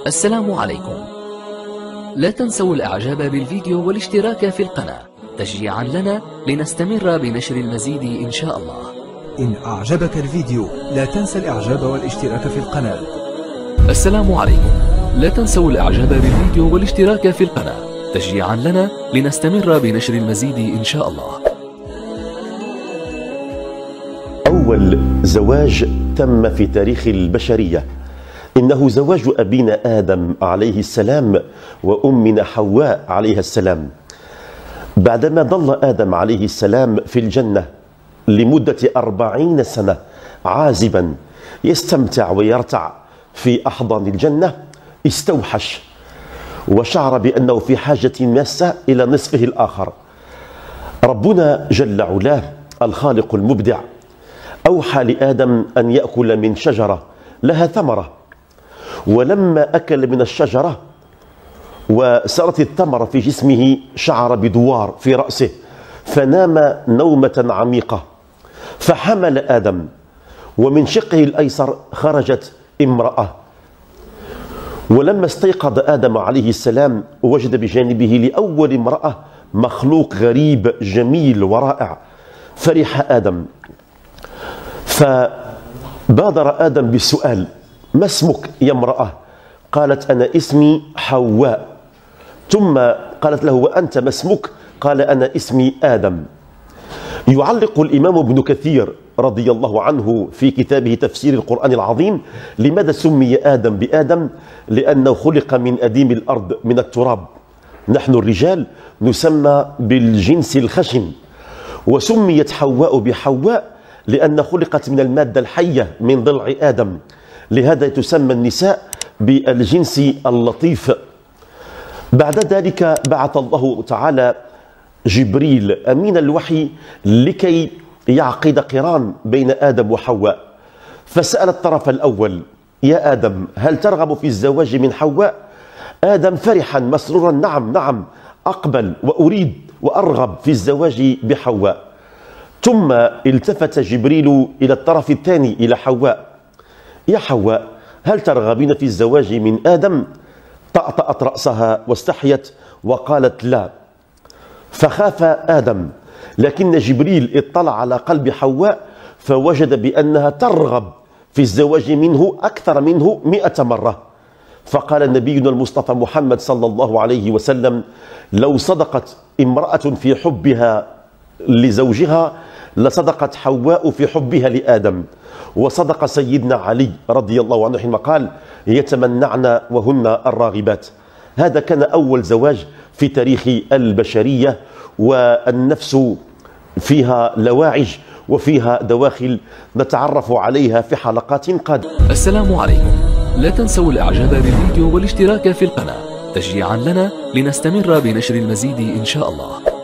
السلام عليكم. لا تنسوا الإعجاب بالفيديو والاشتراك في القناة تشجيعا لنا لنستمر بنشر المزيد إن شاء الله. إن أعجبك الفيديو لا تنسى الإعجاب والاشتراك في القناة. السلام عليكم. لا تنسوا الإعجاب بالفيديو والاشتراك في القناة تشجيعا لنا لنستمر بنشر المزيد إن شاء الله. أول زواج تم في تاريخ البشرية إنه زواج أبينا آدم عليه السلام وأمنا حواء عليها السلام. بعدما ظل آدم عليه السلام في الجنة لمدة 40 سنة عازبا يستمتع ويرتع في أحضان الجنة، استوحش وشعر بأنه في حاجة ماسة إلى نصفه الآخر. ربنا جل علاه الخالق المبدع أوحى لآدم أن يأكل من شجرة لها ثمرة، ولما أكل من الشجرة وسرت الثمرة في جسمه شعر بدوار في رأسه فنام نومة عميقة، فحمل آدم ومن شقه الأيسر خرجت امرأة. ولما استيقظ آدم عليه السلام وجد بجانبه لأول امرأة مخلوق غريب جميل ورائع، فرح آدم فبادر آدم بالسؤال: ما اسمك يا امرأة؟ قالت: أنا اسمي حواء. ثم قالت له: وأنت ما اسمك؟ قال: أنا اسمي آدم. يعلق الإمام ابن كثير رضي الله عنه في كتابه تفسير القرآن العظيم: لماذا سمي آدم بآدم؟ لأنه خلق من أديم الأرض من التراب. نحن الرجال نسمى بالجنس الخشن، وسميت حواء بحواء لأن خلقت من المادة الحية من ضلع آدم، لهذا تسمى النساء بالجنس اللطيف. بعد ذلك بعث الله تعالى جبريل أمين الوحي لكي يعقد قران بين آدم وحواء، فسأل الطرف الأول: يا آدم، هل ترغب في الزواج من حواء؟ آدم فرحا مسرورا: نعم نعم، أقبل وأريد وأرغب في الزواج بحواء. ثم التفت جبريل إلى الطرف الثاني إلى حواء: يا حواء، هل ترغبين في الزواج من آدم؟ طأطأت رأسها واستحيت وقالت: لا. فخاف آدم، لكن جبريل اطلع على قلب حواء فوجد بأنها ترغب في الزواج منه أكثر منه 100 مرة. فقال نبينا المصطفى محمد صلى الله عليه وسلم: لو صدقت امرأة في حبها لزوجها لصدقت حواء في حبها لآدم. وصدق سيدنا علي رضي الله عنه حينما قال: يتمنعن وهن الراغبات. هذا كان أول زواج في تاريخ البشرية، والنفس فيها لواعج وفيها دواخل نتعرف عليها في حلقات قادمة. السلام عليكم. لا تنسوا الإعجاب بالفيديو والاشتراك في القناة تشجيعا لنا لنستمر بنشر المزيد إن شاء الله.